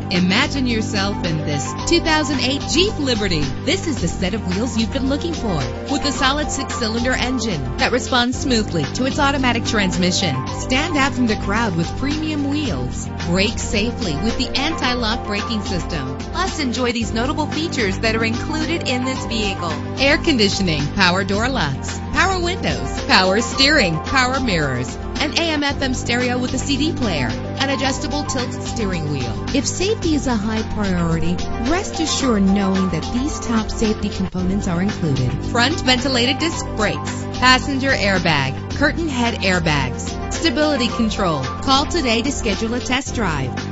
Imagine yourself in this 2008 Jeep Liberty. This is the set of wheels you've been looking for, with a solid 6-cylinder engine that responds smoothly to its automatic transmission. Stand out from the crowd with premium wheels. Brake safely with the anti-lock braking system. Plus, enjoy these notable features that are included in this vehicle: air conditioning, power door locks, power windows, power steering, power mirrors, an AM/FM stereo with a CD player, an adjustable tilt steering wheel. If safety is a high priority, rest assured knowing that these top safety components are included: front ventilated disc brakes, passenger airbag, curtain head airbags, stability control. Call today to schedule a test drive.